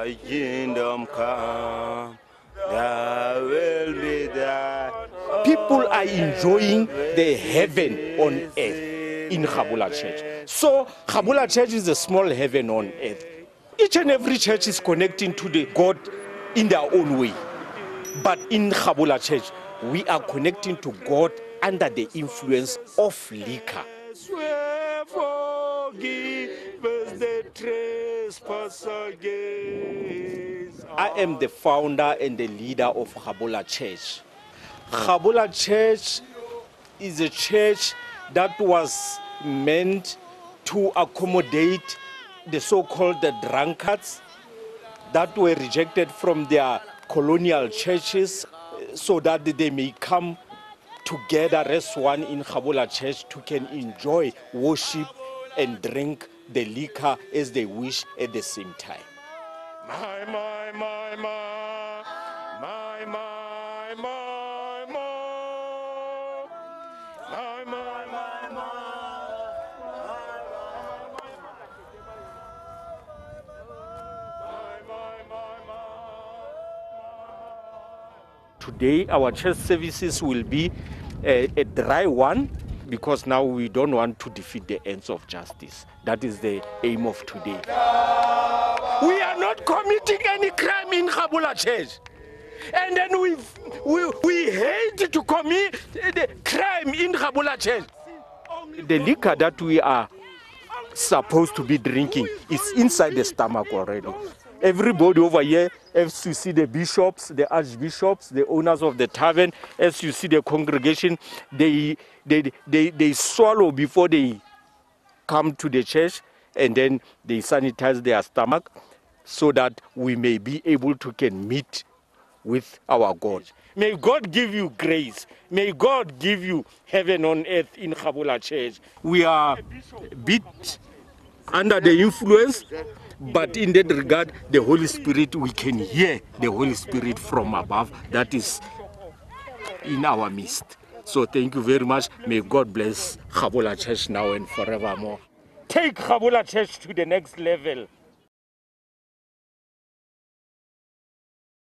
Thy kingdom come, thy will be done. People are enjoying the heaven on earth in Khabula Church. So Khabula Church is a small heaven on earth. Each and every church is connecting to the God in their own way. But in Khabula Church, we are connecting to God under the influence of liquor. I am the founder and the leader of Khabula Church. Khabula Church is a church that was meant to accommodate the so-called drunkards that were rejected from their colonial churches so that they may come together as one in Khabula Church to can enjoy worship and drink the liquor as they wish at the same time. Today, our church services will be a dry one because now we don't want to defeat the ends of justice. That is the aim of today. We are not committing any crime in Khabula Church. And then we hate to commit the crime in Khabula Church. The liquor that we are supposed to be drinking is inside the stomach already. Everybody over here, as you see the bishops, the archbishops, the owners of the tavern, as you see the congregation, they swallow before they come to the church, and then they sanitize their stomach so that we may be able to can meet with our God. May God give you grace. May God give you heaven on earth in Khabula Church. We are a bit under the influence, but in that regard, the Holy Spirit, we can hear the Holy Spirit from above that is in our midst. So thank you very much. May God bless Khabula Church now and forevermore. Take Khabula Church to the next level.